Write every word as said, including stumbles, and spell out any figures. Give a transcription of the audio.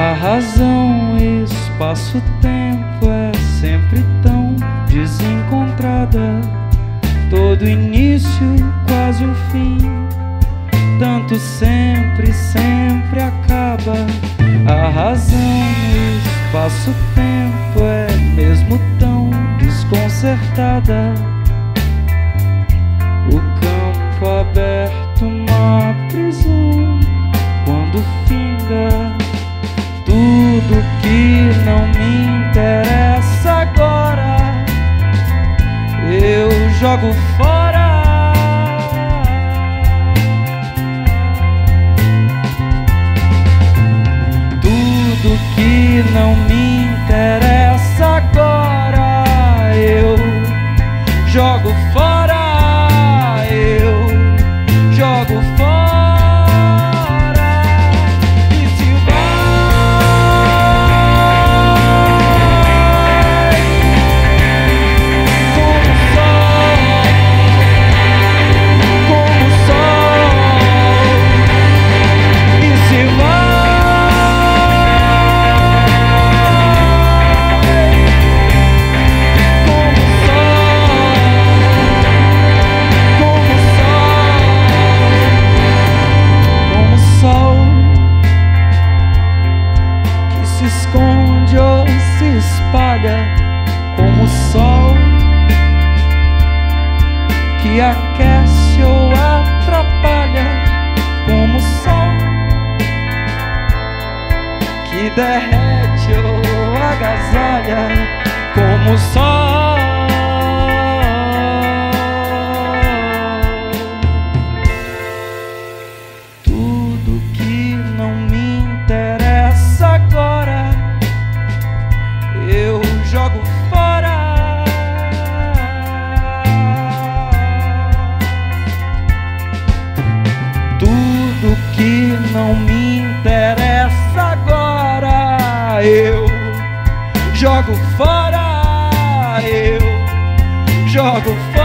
A razão, espaço-tempo é sempre tão desencontrada. Todo início, quase um fim. Tanto sempre, sempre acaba. A razão, espaço-tempo é mesmo tão desconcertada. O campo aberto, uma prisão. Quando finda tudo que não me interessa agora, eu jogo fora. Tudo que não me interessa agora, eu jogo fora. Eu jogo fora. Esconde ou se espalha como o sol, que aquece ou atrapalha como o sol, que derrete ou agasalha como o sol. Tudo que não me interessa agora, eu jogo fora. Tudo que não me interessa agora, eu jogo fora. Eu jogo fora.